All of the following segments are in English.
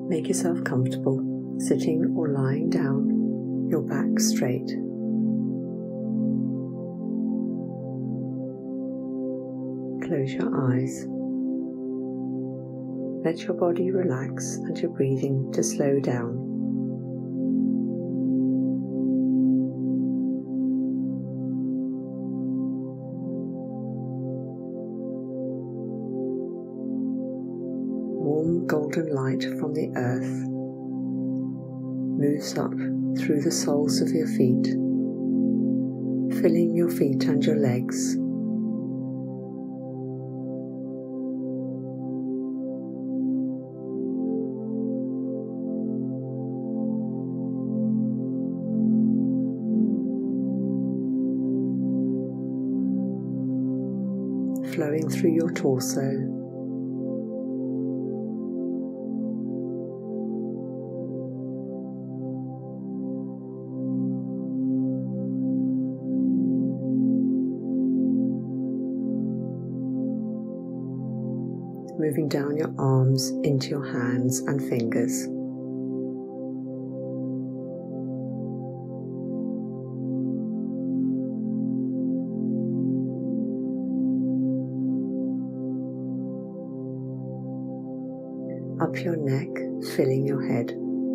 Make yourself comfortable, sitting or lying down, your back straight. Close your eyes. Let your body relax and your breathing to slow down. Warm golden light from the earth moves up through the soles of your feet, filling your feet and your legs. Flowing through your torso, moving down your arms into your hands and fingers. Up your neck, filling your head.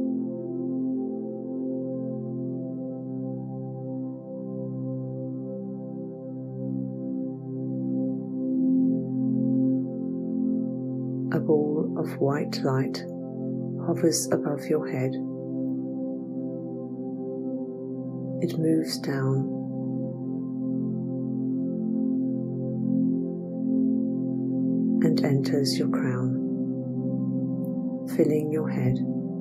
A ball of white light hovers above your head. It moves down, and enters your crown, filling your head.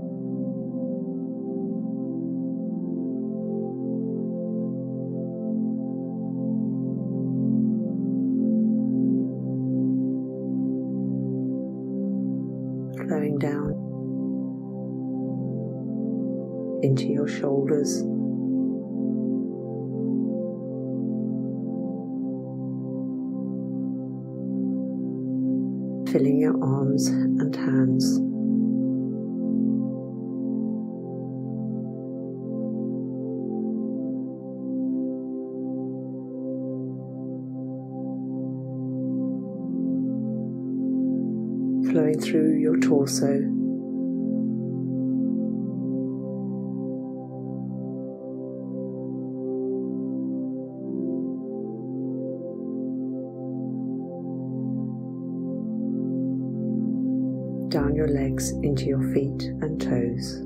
Flowing down into your shoulders, filling your arms and hands. Flowing through your torso, down your legs into your feet and toes.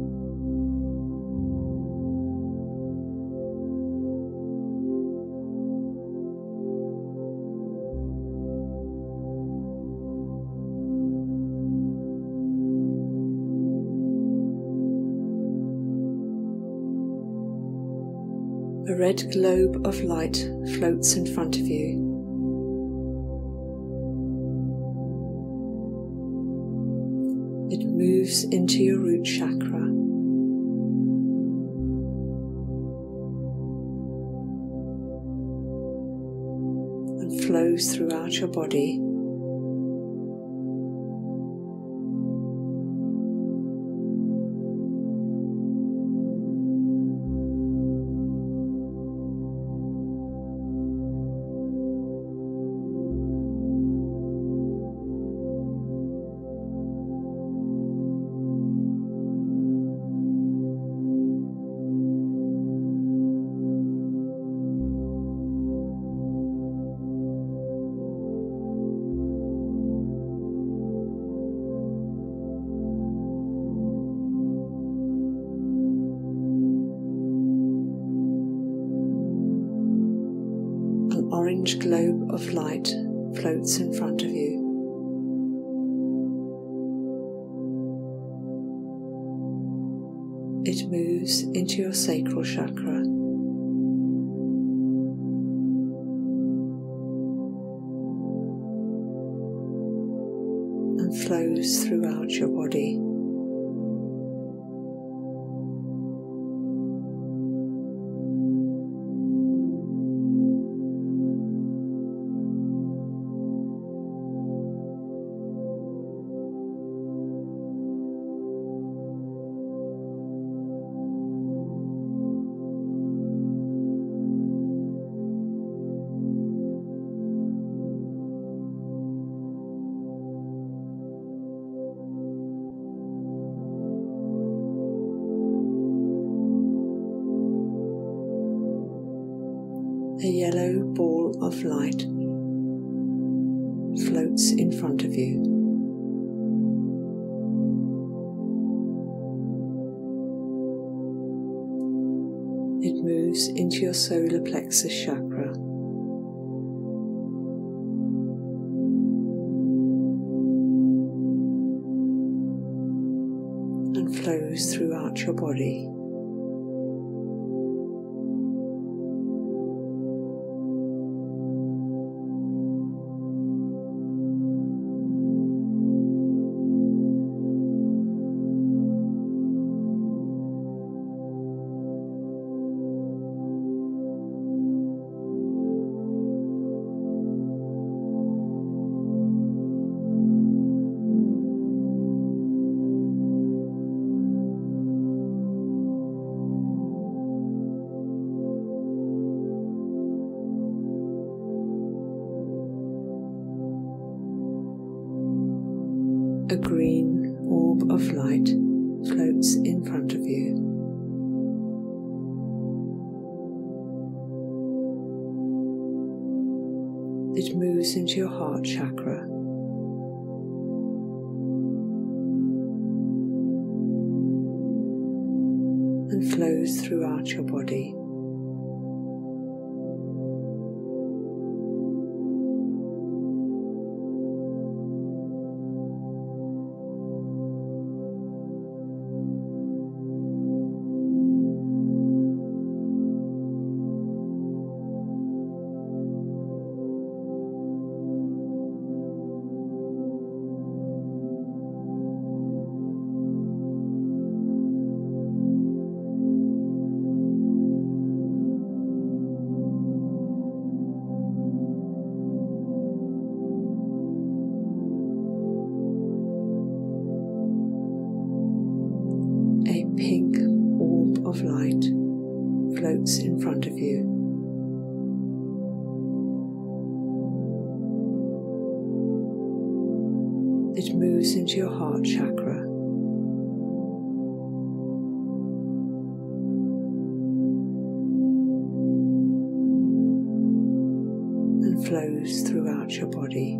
A red globe of light floats in front of you. It moves into your root chakra and flows throughout your body, orange globe of light floats in front of you. It moves into your sacral chakra and flows throughout your body. A yellow ball of light floats in front of you. It moves into your solar plexus chakra and flows throughout your body. A green orb of light floats in front of you. It moves into your heart chakra and flows throughout your body. A pink orb of light floats in front of you. It moves into your heart chakra and flows throughout your body.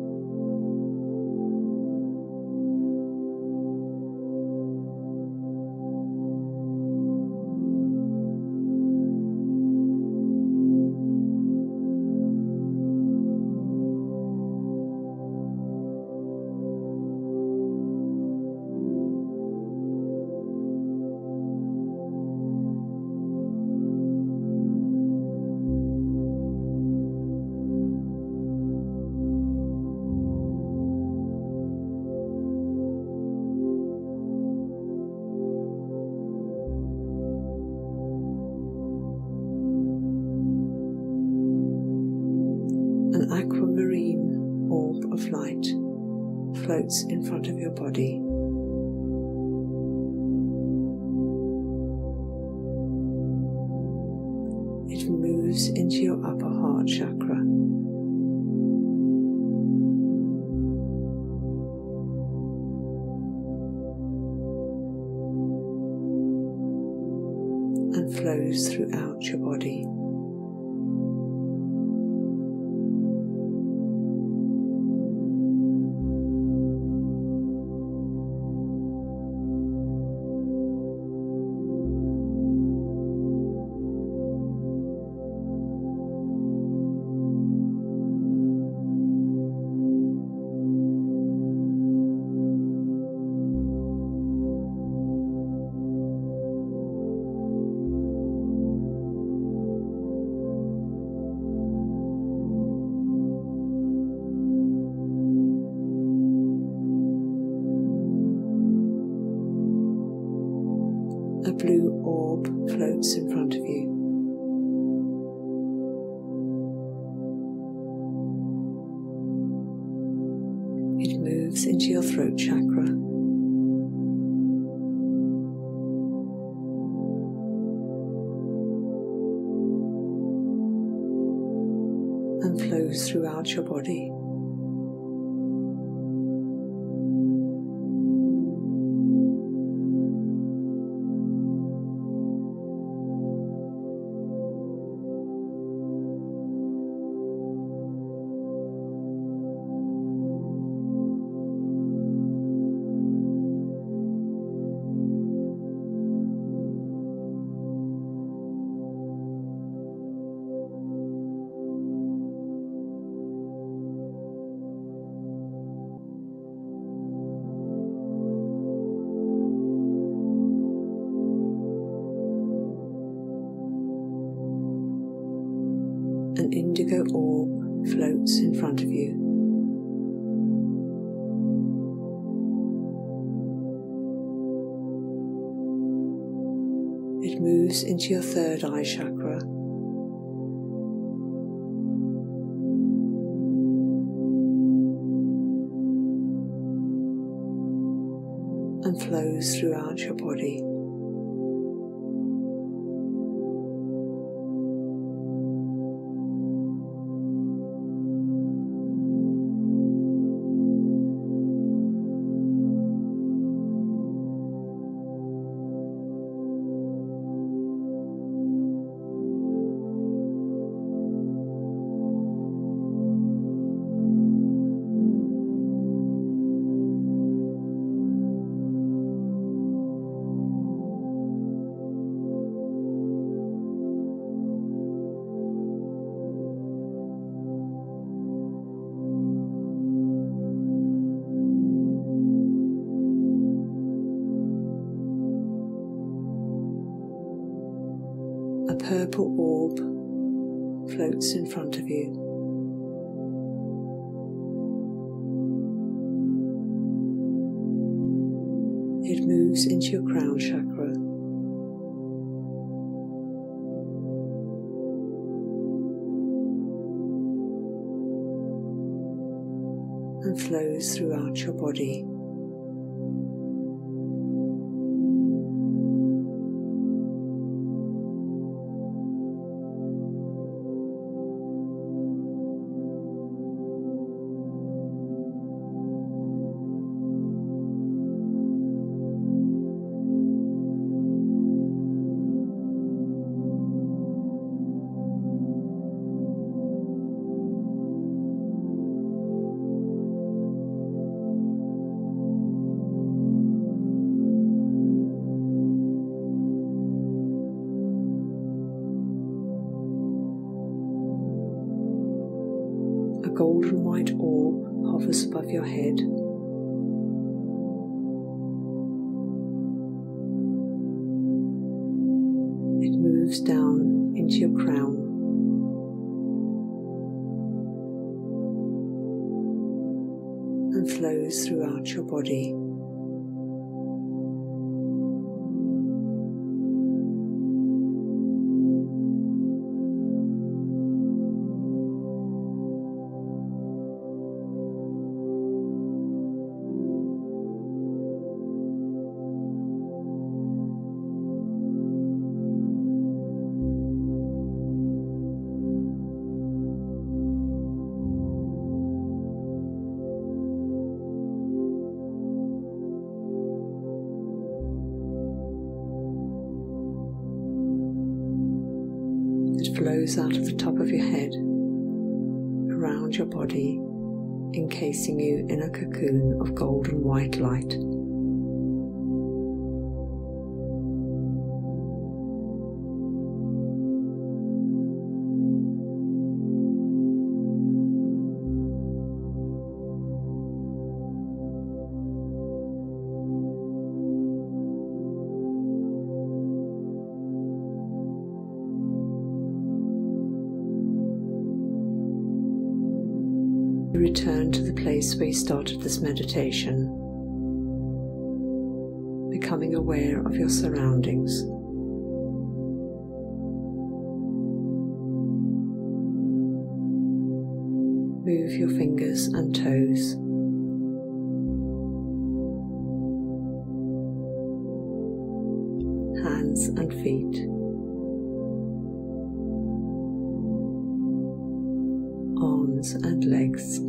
An aquamarine orb of light floats in front of your body. It moves into your upper heart chakra and flows throughout your body. A blue orb floats in front of you. It moves into your throat chakra and flows throughout your body. An indigo orb floats in front of you. It moves into your third eye chakra and flows throughout your body. A purple orb floats in front of you. It moves into your crown chakra and flows throughout your body. A golden white orb hovers above your head. It moves down into your crown and flows throughout your body. It flows out of the top of your head, around your body, encasing you in a cocoon of golden white light. Return to the place where you started this meditation, becoming aware of your surroundings. Move your fingers and toes. Hands and feet. Arms and legs.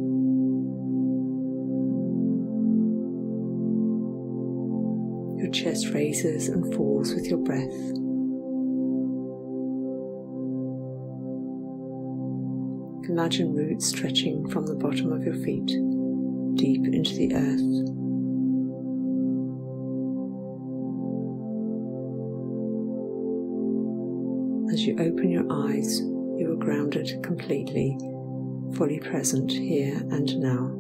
Your chest raises and falls with your breath. Imagine roots stretching from the bottom of your feet deep into the earth. As you open your eyes, you are grounded completely, fully present here and now.